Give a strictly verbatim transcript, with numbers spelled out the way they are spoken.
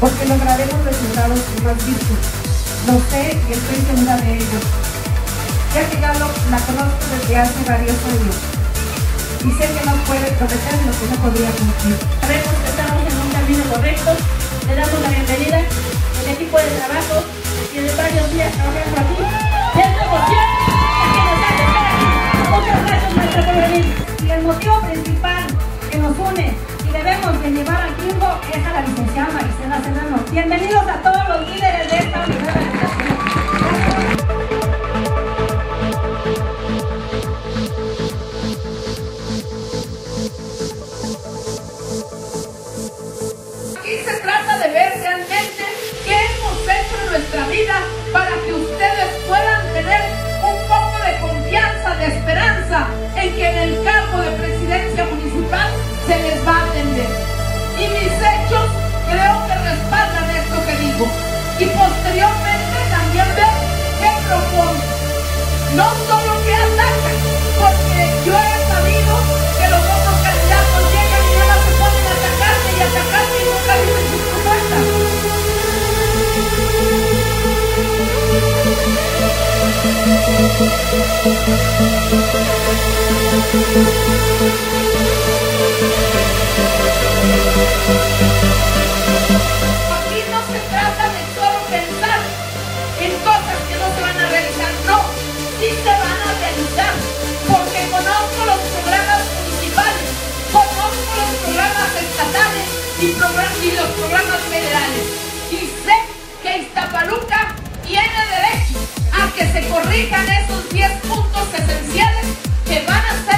porque lograremos resultados más vistos. Lo sé y estoy segura de ello, ya que ya lo, la conozco desde hace varios años y sé que no puede prometer lo que no podría cumplir. Sabemos que estamos en un camino correcto, le damos la bienvenida al equipo de trabajo y de varios días trabajando aquí. Y es la emoción que nos hace estar aquí. Muchas gracias, maestra, por venir. Y el motivo principal que nos une y debemos de llevar al triunfo es a la licenciada Marisela Serrano. Bienvenidos a todos los líderes de esta unidad de educación. Aquí se trata de ver realmente qué hemos hecho en nuestra vida para que ustedes puedan tener un poco de confianza, de esperanza en que en el cargo de presidencia municipal se les va a atender. Y mis hechos creo que respaldan esto que digo. Y posteriormente también ver qué proponen. No solo que atacan, porque yo he sabido que los otros candidatos llegan y nada se ponen a atacarme y atacarme y nunca dicen sus propuestas. Aquí no se trata de solo pensar en cosas que no se van a realizar, no, sí se van a realizar, porque conozco los programas municipales, conozco los programas estatales y, program- y los programas federales, y sé que Iztapaluca tiene derecho a que se corrijan esos diez puntos esenciales que van a ser